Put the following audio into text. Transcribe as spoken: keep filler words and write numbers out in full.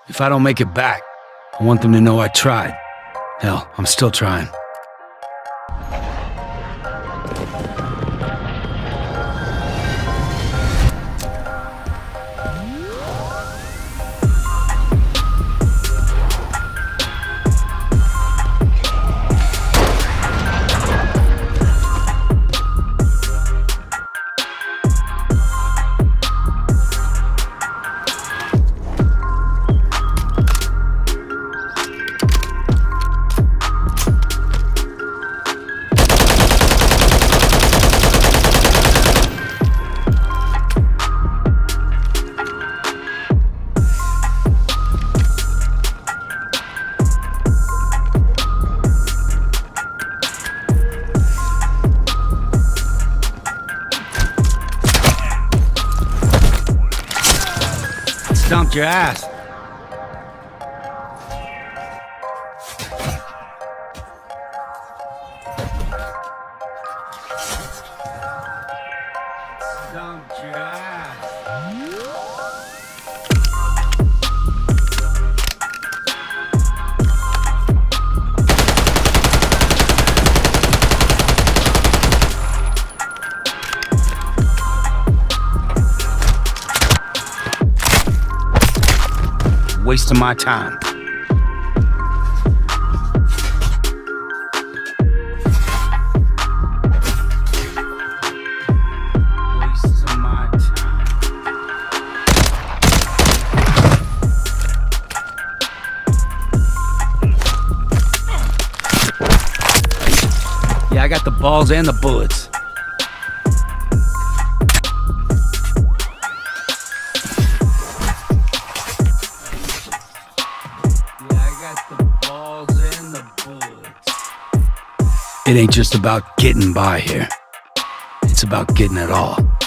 If I don't make it back, I want them to know I tried. Hell, I'm still trying. Stomped your ass. Stomped your ass. Wasting my time. Wasting my time. Yeah, I got the balls and the bullets. It ain't just about getting by here. It's about getting it all.